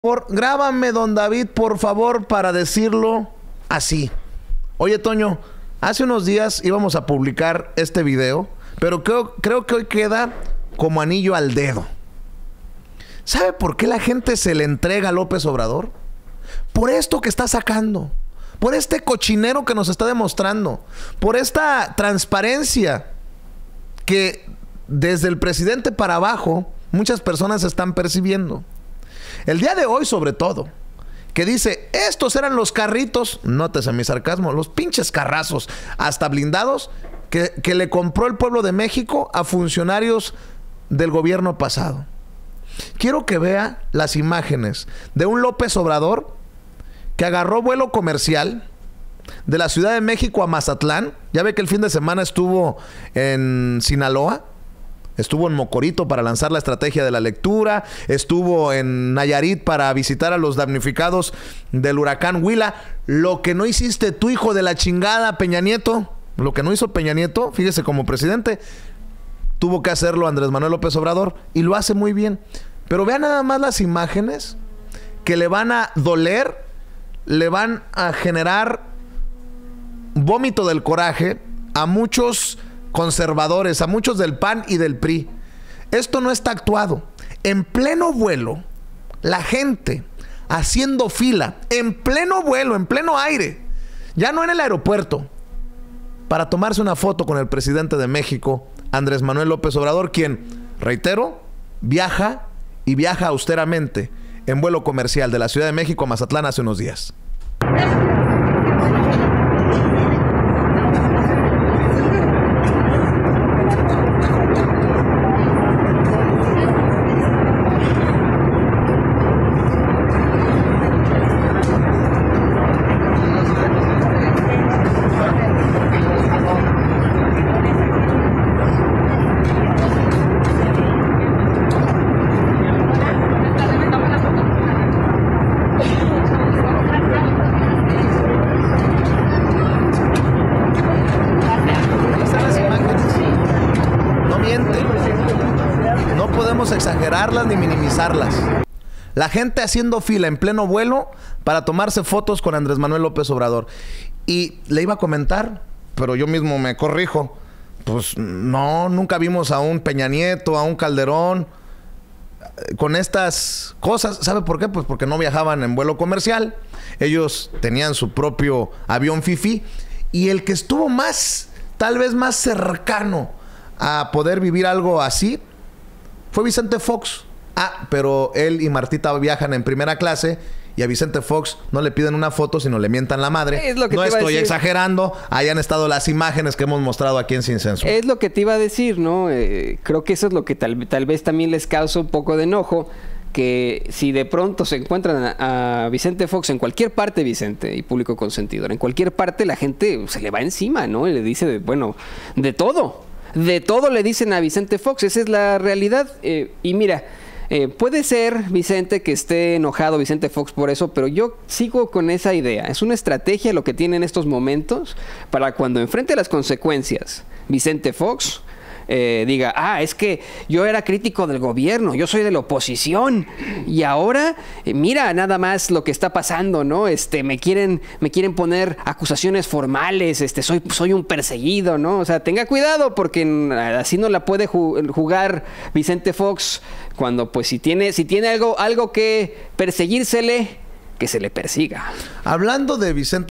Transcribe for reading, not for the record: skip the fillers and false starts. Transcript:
Grábame, don David, por favor, para decirlo así. Oye, Toño, hace unos días íbamos a publicar este video, pero creo que hoy queda como anillo al dedo. ¿Sabe por qué la gente se le entrega a López Obrador? Por esto que está sacando, por este cochinero que nos está demostrando, por esta transparencia que desde el presidente para abajo muchas personas están percibiendo. El día de hoy, sobre todo, que dice, estos eran los carritos, nótese mi sarcasmo, los pinches carrazos, hasta blindados, que le compró el pueblo de México a funcionarios del gobierno pasado. Quiero que vea las imágenes de un López Obrador que agarró vuelo comercial de la Ciudad de México a Mazatlán. Ya ve que el fin de semana estuvo en Sinaloa. Estuvo en Mocorito para lanzar la estrategia de la lectura. Estuvo en Nayarit para visitar a los damnificados del huracán Huila. Lo que no hiciste tú, hijo de la chingada, Peña Nieto. Lo que no hizo Peña Nieto, fíjese, como presidente, tuvo que hacerlo Andrés Manuel López Obrador. Y lo hace muy bien. Pero vean nada más las imágenes que le van a doler, le van a generar vómito del coraje a muchos conservadores, a muchos del PAN y del PRI. Esto no está actuado. En pleno vuelo, la gente haciendo fila, en pleno vuelo, en pleno aire, ya no en el aeropuerto, para tomarse una foto con el presidente de México, Andrés Manuel López Obrador, quien, reitero, viaja y viaja austeramente en vuelo comercial de la Ciudad de México a Mazatlán hace unos días. No podemos exagerarlas ni minimizarlas. La gente haciendo fila en pleno vuelo para tomarse fotos con Andrés Manuel López Obrador. Y le iba a comentar, pero yo mismo me corrijo. Pues no, nunca vimos a un Peña Nieto, a un Calderón con estas cosas. ¿Sabe por qué? Pues porque no viajaban en vuelo comercial. Ellos tenían su propio avión fifí. Y el que estuvo más, tal vez más cercano a poder vivir algo así fue Vicente Fox. Pero él y Martita viajan en primera clase y a Vicente Fox no le piden una foto, sino le mientan la madre. Es lo que no te iba estoy a decir. Exagerando. Ahí han estado las imágenes que hemos mostrado aquí en Sin Censura. Es lo que te iba a decir, ¿no? Creo que eso es lo que tal vez también les causa un poco de enojo. Que si de pronto se encuentran a Vicente Fox en cualquier parte, Vicente y público consentidor, en cualquier parte la gente se le va encima, ¿no? Y le dice, bueno, de todo le dicen a Vicente Fox. Esa es la realidad. Y mira, puede ser, Vicente, que esté enojado Vicente Fox por eso, pero yo sigo con esa idea. Es una estrategia lo que tiene en estos momentos para cuando enfrente las consecuencias Vicente Fox diga, es que yo era crítico del gobierno, yo soy de la oposición y ahora mira nada más lo que está pasando, ¿no? Me quieren poner acusaciones formales, soy un perseguido, ¿no? O sea, tenga cuidado porque así no la puede jugar Vicente Fox cuando pues si tiene algo que perseguírsele, que se le persiga. Hablando de Vicente